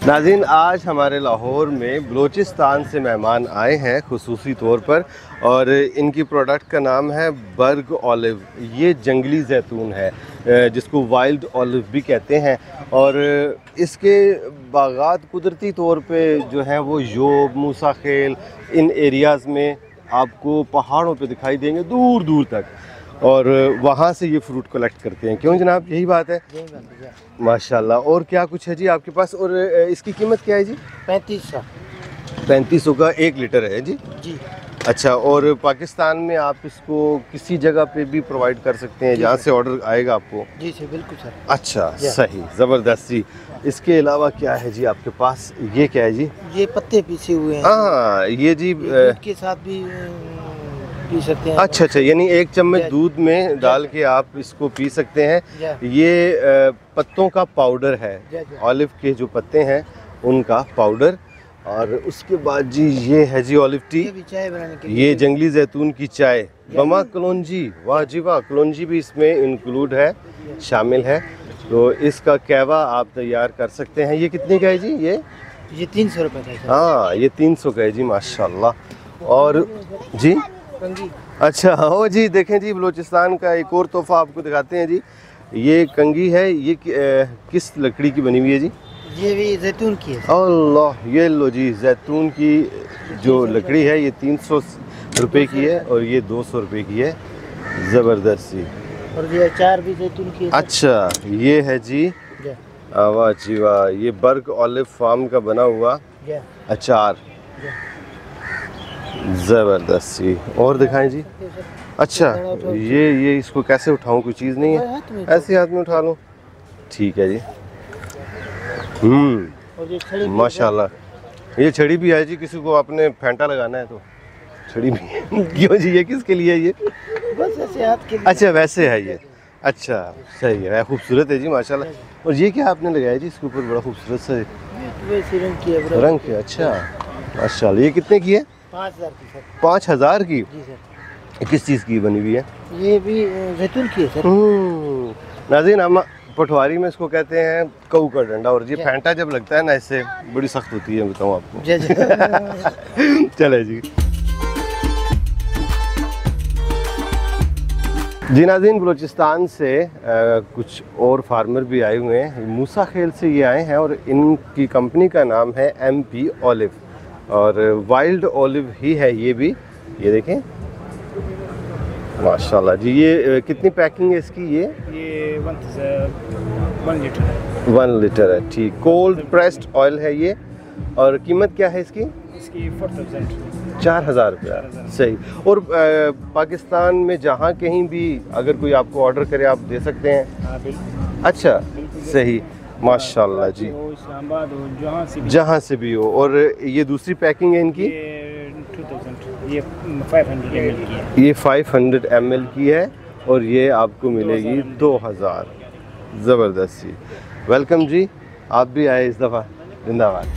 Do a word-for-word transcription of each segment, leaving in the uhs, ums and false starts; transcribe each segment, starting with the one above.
नाज़रीन, आज हमारे लाहौर में बलूचिस्तान से मेहमान आए हैं खुसूसी तौर पर, और इनकी प्रोडक्ट का नाम है बर्ग ऑलिव। ये जंगली जैतून है जिसको वाइल्ड ऑलिव भी कहते हैं, और इसके बागात कुदरती तौर पे जो हैं वो योब, मूसा खेल, इन एरियाज़ में आपको पहाड़ों पे दिखाई देंगे दूर दूर तक, और वहाँ से ये फ्रूट कलेक्ट करते हैं। क्यों जनाब, यही बात है? माशाल्लाह। और क्या कुछ है जी आपके पास? और इसकी कीमत क्या है जी? पैंतीस सौ पैंतीस सौ का एक लीटर है जी? जी। अच्छा, और पाकिस्तान में आप इसको किसी जगह पे भी प्रोवाइड कर सकते हैं जहाँ से ऑर्डर आएगा आपको? जी सर, बिल्कुल सर। अच्छा, सही, ज़बरदस्त जी। इसके अलावा क्या है जी आपके पास? ये क्या है जी? ये पत्ते पीसे हुए हैं। हाँ, ये जी दूध के साथ भी पी सकते हैं। अच्छा अच्छा, यानी एक चम्मच दूध में डाल के आप इसको पी सकते हैं। ये पत्तों का पाउडर है, ऑलिव के जो पत्ते हैं उनका पाउडर। और उसके बाद जी ये है जी ऑलिव टी, ये चाय बनाने के ये जंगली जैतून की चाय। बमा कलौंजी, वाह जी वाह, कलौंजी भी इसमें इंक्लूड है, शामिल है। तो इसका कहवा आप तैयार कर सकते हैं। ये कितने का है जी? ये ये तीन सौ रुपये का है। हाँ, ये तीन सौ का है जी, माशाल्लाह। और जी कंगी। अच्छा, हो जी, देखें जी, बलूचिस्तान का एक और तोहफा आपको दिखाते हैं जी। ये कंगी है, ये कि, किस लकड़ी की बनी हुई है जी? ये भी जैतून की है। अल्लाह, ये लो जी, जैतून की जो लकड़ी है ये तीन सौ रुपये की है, और ये दो सौ रुपये की है। ज़बरदस्त जी। और ये अचार भी जैतून की है। अच्छा, ये है जी, वाह जी वाह, ये बर्ग ऑलिव फार्म का बना हुआ अचार। ज़बरदस्त जी। और दिखाएं जी। अच्छा, ये ये इसको कैसे उठाऊं? कोई चीज़ नहीं है, ऐसे हाथ में उठा लूं? ठीक है जी। हम्म, माशाल्लाह। ये छड़ी भी है जी, किसी को आपने फेंटा लगाना है तो छड़ी भी है। क्यों जी, ये किसके लिए है ये? बस ऐसे हाथ के लिए। अच्छा, वैसे है ये। अच्छा, सही है, खूबसूरत है जी माशाल्लाह। और ये क्या आपने लगाया जी इसके ऊपर? बड़ा खूबसूरत सा रंग की रंग की। अच्छा, माशाल्लाह। ये कितने की है? पाँच हज़ार की सर। पाँच हज़ार की? जी सर। किस चीज़ की बनी हुई है? ये भी जैतून की है सर। नाज़रीन, हम पटवारी में इसको कहते हैं कऊ का डंडा, और ये फेंटा जब लगता है ना इससे बड़ी सख्त होती है, बताऊँ आपको। चले जी। जी नाज़रीन, बलूचिस्तान से आ, कुछ और फार्मर भी आए हुए हैं। मूसा खेल से ये आए हैं, और इनकी कंपनी का नाम है एम पी ऑलिव, और वाइल्ड ऑलिव ही है ये भी। ये देखें माशाल्लाह जी। ये कितनी पैकिंग है इसकी? ये ये वन वन लीटर है। वन लीटर है, ठीक। कोल्ड प्रेस्ड ऑयल है ये। और कीमत क्या है इसकी? इसकी फोर थाउजेंड चार हज़ार रुपया। सही। और आ, पाकिस्तान में जहाँ कहीं भी अगर कोई आपको ऑर्डर करे आप दे सकते हैं? अच्छा, सही, माशाल्लाह जी। इस्लामाबाद हो, जहाँ से भी जहाँ से भी हो। और ये दूसरी पैकिंग है इनकी? ये फाइव हंड्रेड एम एल की है। ये फाइव हंड्रेड एम एल की है, और ये आपको मिलेगी दो हज़ार। ज़बरदस्त जी। वेलकम जी, आप भी आए इस दफ़ा। जिंदाबाद।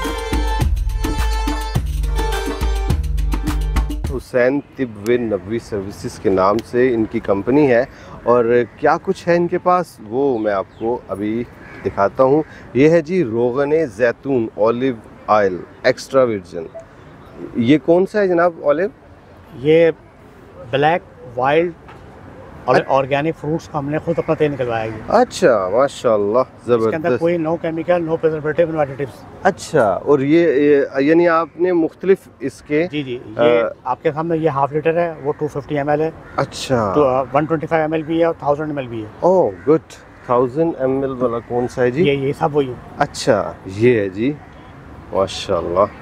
हुसैन तिब व नबवी सर्विसेज के नाम से इनकी कंपनी है, और क्या कुछ है इनके पास वो मैं आपको अभी दिखाता हूँ। ये है जी रोगन जैतून ऑलिव ऑयल एक्स्ट्रा वर्जिन। ये कौन सा है जनाब ऑलिव? ये ब्लैक वाइल्ड और ऑर्गेनिक फ्रूट्स का हमने खुद अपना तेल निकलवाया है। अच्छा, माशाल्लाह, ज़बरदस्त। इसके अंदर कोई no chemical, no preservative, no additives. अच्छा, और ये यानी आपने मुख्तलिफ इसके? जी जी, ये आ, आपके सामने ये हाफ लीटर है, वो टू फिफ्टी एम एल है। अच्छा, तो one twenty five M L भी है, और थाउजेंड एम एल भी है। Oh good. Thousand M L वाला कौन सा है जी? ये ये सब वही है। अच्छा, ये है जी, माशाल्लाह।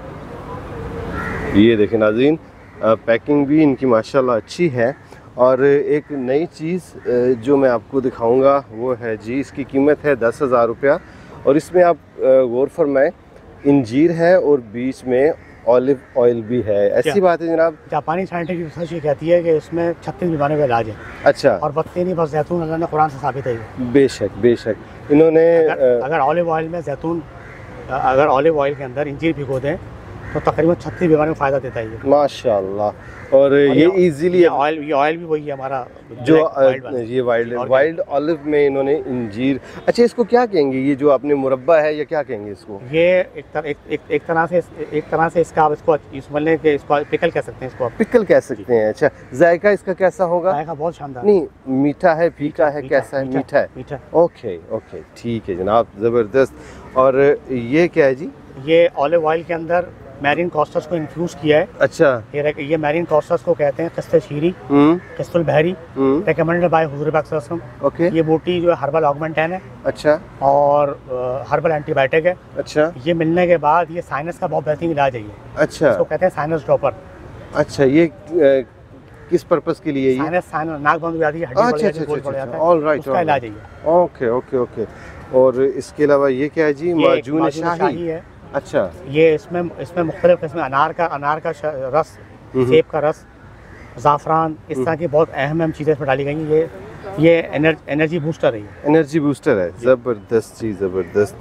ये देखें नाज़रीन, पैकिंग भी इनकी माशाल्लाह अच्छी है। और एक नई चीज़ जो मैं आपको दिखाऊंगा वो है जी, इसकी कीमत है दस हज़ार रुपया, और इसमें आप गौर फरमाएं, इंजीर है और बीच में ऑलिव ऑयल भी है। ऐसी बात है जनाब? जापानी साइंटिफिक रिसर्च ये कहती है कि इसमें छत्तीस बीमारियों का इलाज है। अच्छा। और वक्ती नहीं, बस जैतून अल्लाह ने कुरान से साबित है। बेशक बेशक। इन्होंने अगर ऑलिव ऑयल में जैतून, अगर ऑलिव ऑयल के अंदर इंजीर भिगो दें तो तकरीबन छत्तीस बीमारियों में फ़ायदा देता है ये। माशाल्लाह। और ये इजीली ये ऑयल ये ऑयल भी वही है हमारा जो black wild वाला। ये वाइल्ड वाइल्ड ऑलिव में इन्होंने इंजीर, अच्छा इसको क्या कहेंगे, ये जो आपने मुरब्बा है या क्या कहेंगे इसको? ये एक तर, एक, एक, एक तरह से एक तरह से इसका आप इसको इसमें के इसको पिकल कह सकते हैं, इसको आप पिकल कह सकते हैं। अच्छा जायका इसका कैसा होगा? जायका बहुत शानदार। नहीं मीठा है, फीका है, मीठा, कैसा है? मीठा, मीठा है। मीठा। ओके ओके ठीक है जनाब, ज़बरदस्त। और ये क्या है जी? ये ऑलिव ऑयल के अंदर मैरीन कॉस्टस को इन्फ्यूज़ किया है। अच्छा ये ये मैरीन कॉस्टस को कहते हैं किस्ते शीरी, हम्म किस्तुल बहरी, हम्म रिकमेंडेड बाय हुजूर पाक सल्लल्लाहु अलैहि वसल्लम। ओके। ये बूटी जो है हर्बल ऑगमेंटैन है अच्छा और हर्बल एंटीबायोटिक है। अच्छा ये मिलने के बाद ये साइनस का बहुत बेहतरीन इलाज है ये। अच्छा इसको कहते हैं साइनस ड्रॉपर। अच्छा ये अ, किस पर्पस के लिए ये? साइनस साइनस नाक बंद हो जाती है, हड्डी अच्छा बढ़ जाती अच्छा है, गोल अच्छा बढ़ जाता अच्छा है, ऑल राइट उसका इलाज है ये। Okay okay okay. और इसके अलावा ये क्या है जी? ये एक माजून माजून शाही शाही है। अच्छा ये इसमें इसमें मुख्तलिफ किस्म अनार का अनार का श- रस, हम्म। सेब का रस, ज़ाफ़रान, इस तरह की बहुत अहम अहम चीज़ें इसमें डाली गई हैं। ये ये एनर, एनर्जी बूस्टर है ये। एनर्जी बूस्टर है, ज़बरदस्त चीज़ ज़बरदस्त।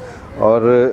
और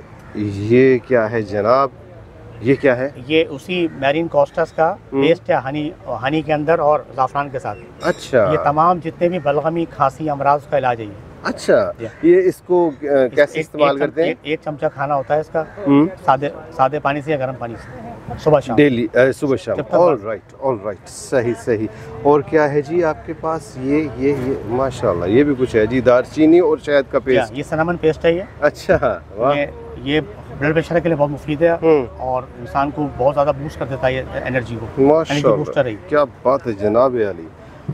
ये क्या है जनाब, ये क्या है? ये उसी मैरीन कॉस्टस का हम्म। पेस्ट है, हनी हनी के अंदर और ज़ाफ़रान के साथ। अच्छा ये तमाम जितने भी बलगमी, खांसी, अमराज का इलाज है ये। अच्छा जी। ये इसको अ, कैसे एक- इस्तेमाल एक, करते हैं? एक, एक चमचा खाना होता है इसका, हम्म सादे सादे पानी से या गर्म पानी से, सुबह शाम। डेली अ, सुबह शाम। जब तक ऑल बात- राइट ऑल राइट सही सही। और क्या है जी आपके पास? ये ये ये माशाल्लाह ये भी कुछ है जी, दारचीनी और शहद का क्या, पेस्ट। ये सनामन पेस्ट है ये। अच्छा वाह। ये ये ब्लड प्रेशर के लिए बहुत मुफीद है हम्म और इंसान को बहुत ज़्यादा बूस्ट कर देता है ये एनर्जी को। एनर्जी बूस्टर है माशाल्लाह ये। क्या बात है जनाब अली।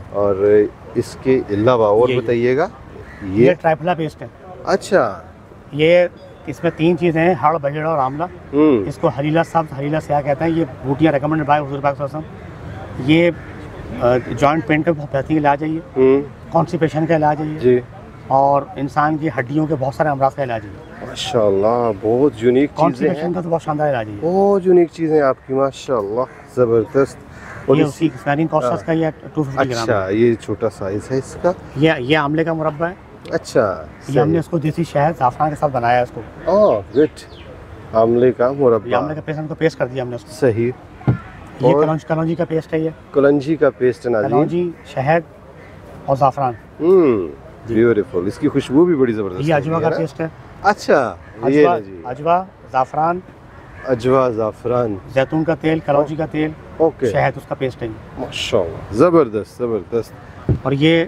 और इसके अलावा और ये- बताइएगा ये ये। ट्राइफला पेस्ट है। अच्छा ये इसमें तीन चीज़ें हैं, हड़, बहेड़ा और आंवला। हम्म इसको हरीला सब्ज, हरीला स्याह कहते हैं। ये बूटियाँ रिकमेंडेड बाय हुजूर पाक सल्लल्लाहु अलैहि वसल्लम। ये जॉइंट पेन का बहुत बेहतरीन इलाज है ये, हम्म कॉन्स्टिपेशन का इलाज है ये, जी और इंसान की हड्डियों के बहुत सारे अमराज का इलाज है ये। माशाल्लाह बहुत यूनिक चीज़ें कॉन्स्टिपेशन हैं, का तो बहुत शानदार इलाज है ये। बहुत यूनिक चीज़ें आपकी माशाल्लाह ज़बरदस्त। और ये इस- उसी मैरीन कॉस्टस का ये टू फिफ्टी ग्राम अच्छा ये छोटा साइज है इसका। है। ये ये आंवले का मुरब्बा है। अच्छा ये हमने इसको देसी शहद ज़ाफ़रान के साथ बनाया है इसको। Oh good. आमले का ये मुरब्बा आंवले का पेस्ट हमको पेस्ट कर दिया हमने उसको। सही। ये और- कलौंजी कलौंजी का पेस्ट है ये। कलंजी का पेस्ट नाज़रीन। कलौंजी, शहद और ज़ाफ़रान। हम्म जी। ब्यूटीफुल। इसकी खुशबू भी बड़ी ज़बरदस्त ये अजवा होती का है ना? पेस्ट है। अच्छा ये अजवा ना जी अजवा, ज़ाफ़रान, अजवा ज़ाफ़रान। जैतून का तेल, कलौंजी का तेल, ओके शहद, उसका पेस्ट है ये। माशाल्लाह ज़बरदस्त ज़बरदस्त। और ये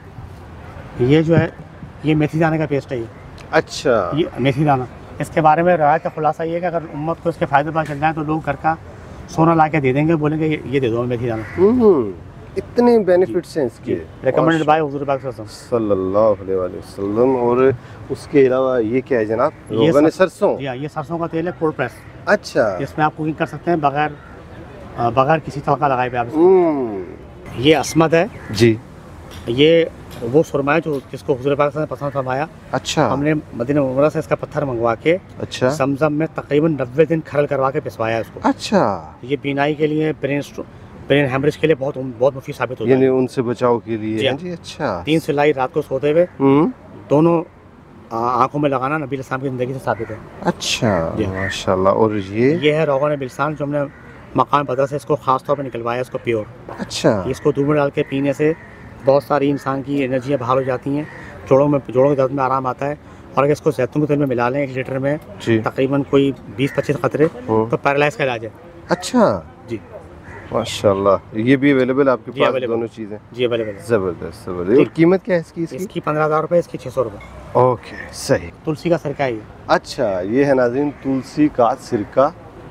ये जो है ये मेथी दाने का पेस्ट है ये। अच्छा ये मेथी दाना, इसके बारे में रवायत का खुलासा ये है कि अगर उम्मत को इसके फ़ायदे पता चल जाए तो लोग घर का सोना ला के दे देंगे, बोलेंगे ये, ये दे दो मेथी दाना। हम्म इतने बेनिफिट्स हैं इसके। रिकमेंडेड बाय हुजूर पाक सल्लल्लाहु अलैहि सल्लल्लाहु अलैहि वसल्लम। और उसके अलावा ये क्या है जनाब? ये रोगन सर- सरसों। वसल्लम। जी हाँ, ये सरसों का तेल है, कोल्ड प्रेस। अच्छा इसमें आप कुकिंग कर सकते हैं बगैर अ, बगैर किसी तड़का लगाए हुए आप इसको। हम्म ये अस्मद है। जी ये वो सुरमा है जो जिसको हुजूर पाक ने पसंद फरमाया। अच्छा हमने मदीना मुनव्वरा से इसका पत्थर मंगवा के अच्छा समजम में तकरीबन नब्बे दिन खरल करवा के पिसवाया इसको। अच्छा ये बीनाई के लिए, ब्रेन ब्रेन हेमरेज के लिए बहुत बहुत मुफीद साबित होता यानी है। उनसे बचाव के लिए जी है हाँ। जी। अच्छा तीन सिलाई रात को सोते हुए हम्म दोनों आ, आंखों में लगाना नबी इस्लाम की ज़िंदगी से साबित है। अच्छा जी। माशाल्लाह। और ये ये है रोगन बिलसान जो हमने मकान बदर से इसको खास तौर पर निकलवाया इसको प्योर। अच्छा इसको दूध में डाल के पीने से बहुत सारी इंसान की एनर्जियाँ बाहर हो जाती हैं, जोड़ों में जोड़ों के दर्द में आराम आता है। और अगर इसको जैतून के तेल में मिला लें एक लीटर में जी तकरीबन कोई बीस पच्चीस कतरे, हम्म। तो पैरालाइज का इलाज है। अच्छा जी माशाल्लाह। ये भी अवेलेबल आपके जी, पास available। दोनों चीज़ें? जी अवेलेबल है। ज़बरदस्त ज़बरदस्त। और कीमत क्या है इसकी इसकी? इसकी पंद्रह हज़ार रुपये, इसकी छः सौ रुपये। ओके सही। तुलसी का सिरका है ये। अच्छा ये है नाज़रीन तुलसी का सिरका।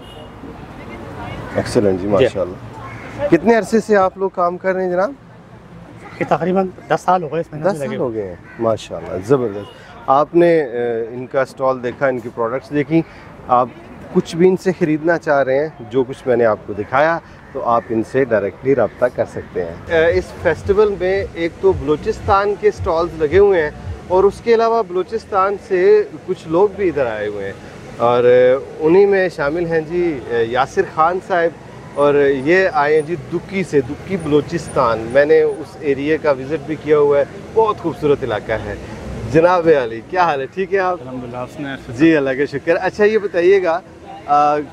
एक्सेलेंट जी माशाल्लाह। कितने अरसे से आप लोग काम कर रहे हैं जनाब? ये तकरीबन दस साल हो गए इसमें दस साल हो गए हैं माशाल्लाह ज़बरदस्त। आपने अ, इनका स्टॉल देखा, इनकी प्रोडक्ट्स देखी, आप कुछ भी इनसे ख़रीदना चाह रहे हैं, जो कुछ मैंने आपको दिखाया, तो आप इनसे डायरेक्टली रब्ता कर सकते हैं। अ, इस फेस्टिवल में एक तो बलूचिस्तान के स्टॉल्स लगे हुए हैं और उसके अलावा बलूचिस्तान से कुछ लोग भी इधर आए हुए हैं और अ, उन्हीं में शामिल हैं जी अ, यासिर ख़ान साहब। और ये आए हैं जी दुक्की से, दुक्की बलूचिस्तान। मैंने उस एरिया का विज़िट भी किया हुआ है, बहुत खूबसूरत इलाका है। जनाब अली क्या हाल है? ठीक है आप? अल्हम्दुलिल्लाह। उसने जी अल्लाह का शुक्र। अच्छा ये बताइएगा, आ,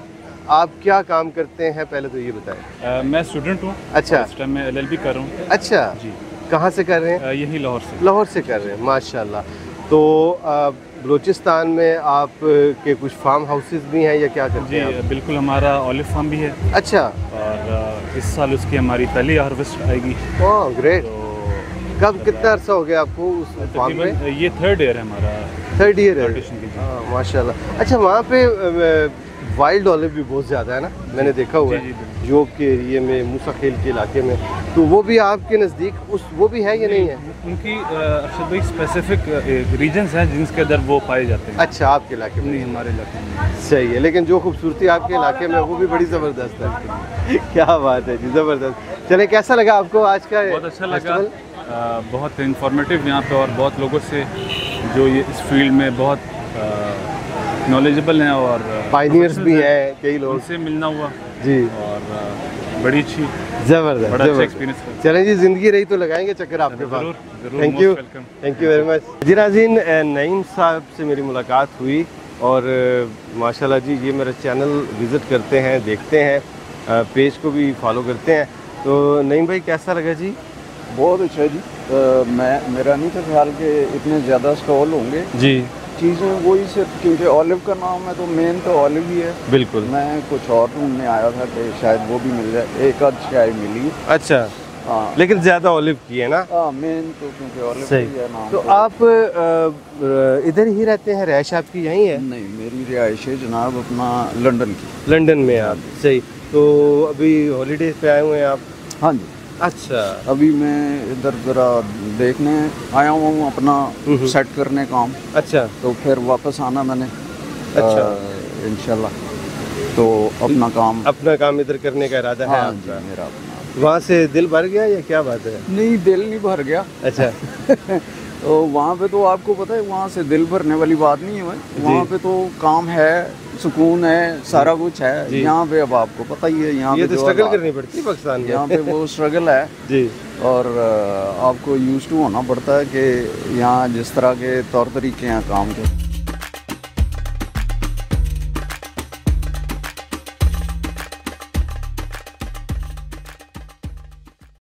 आप क्या काम करते हैं पहले तो ये बताएं। अ, मैं स्टूडेंट हूँ। अच्छा। इस टाइम मैं एलएलबी कर रहा हूँ। अच्छा जी। कहाँ से कर रहे हैं? अ, यही लाहौर से। लाहौर से कर रहे हैं, माशाल्लाह। तो आ, बलूचिस्तान में आप के कुछ फार्म हाउसेस भी हैं या क्या करते जी हैं आप? बिल्कुल, हमारा ऑलिव फार्म भी है अच्छा। और अ, इस साल उसकी हमारी पहली हार्वेस्ट आएगी। Oh great. तो कब कितना अर्सा हो गया आपको उस फार्म में? तकरीबन ये थर्ड ईयर है हमारा। थर्ड ईयर है। plantation की, जी। हाँ माशाल्लाह। अच्छा वहाँ पे वाइल्ड ऑलिव भी बहुत ज़्यादा है ना, मैंने देखा हुआ जी, जी, है जोब के एरिए में, मूसा खेल के इलाके में, तो वो भी आपके नज़दीक उस वो भी है या नहीं है? उनकी अरशद भाई स्पेसिफिक रीजन्स हैं जिनके अंदर वो पाए जाते हैं। अच्छा आपके इलाके में नहीं, हमारे इलाके में। सही है, लेकिन जो खूबसूरती आपके इलाके में वो भी बड़ी ज़बरदस्त है। क्या बात है जी, ज़बरदस्त। चले कैसा लगा आपको आज का? बहुत अच्छा लगा। फेस्टिवल? आ, बहुत इंफॉर्मेटिव यहाँ पे और बहुत लोगों से जो ये इस फील्ड में बहुत नॉलेजेबल हैं और पायनियर्स भी हैं कई लोग, उनसे मिलना हुआ जी, और आ, बड़ी अच्छी ज़बरदस्त बड़ा अच्छा ज़बरदस्त। एक्सपीरियंस। चलें जी, ज़िंदगी रही तो लगाएंगे चक्कर आपके पास। जरूर जरूर, thank you, most welcome। Thank you very much जी। नाज़रीन, नईम साहब से मेरी मुलाकात हुई और माशाल्लाह जी ये मेरा चैनल विज़िट करते हैं, देखते हैं, पेज को भी फॉलो करते हैं। तो नईम भाई कैसा लगा जी? बहुत अच्छा जी। आ, मैं मेरा नहीं था ख्याल कि इतने ज़्यादा स्टॉल होंगे। जी चीज़ें वही सिर्फ क्योंकि ऑलिव का नाम है तो मेन तो ऑलिव ही है। बिल्कुल। मैं कुछ और ढूंढने आया था कि शायद वो भी मिल जाए, एक आध चाय मिली। अच्छा हाँ लेकिन ज़्यादा ऑलिव की है ना? हाँ मेन तो क्योंकि ऑलिव सही। ही है नाम। तो आप अ, इधर ही रहते हैं, रैश आपकी यहीं है? नहीं, मेरी रिहाइश है जनाब अपना लंदन की। लंदन में आप? सही। तो अभी हॉलीडेज पे आए हुए हैं आप? हाँ जी। अच्छा। अभी मैं इधर ज़रा देखने आया हूँ अपना सेट करने काम। अच्छा। तो फिर वापस आना मैंने। अच्छा। इंशाल्लाह तो अपना काम अपना काम इधर करने का इरादा है हाँ आपका? जी, मेरा अपना। वहाँ से दिल भर गया या क्या बात है? नहीं, दिल नहीं भर गया। अच्छा। तो वहाँ पे तो आपको पता है वहाँ से दिल भरने वाली बात नहीं है भाई। वहाँ पे तो काम है, सुकून है, सारा कुछ है। यहाँ पे अब आपको पता ही है, यहाँ ये पे तो स्ट्रगल करनी पड़ती है पाकिस्तान में। यहाँ पे वो स्ट्रगल है जी। और आपको यूज टू होना पड़ता है कि यहाँ जिस तरह के तौर तरीके हैं काम के।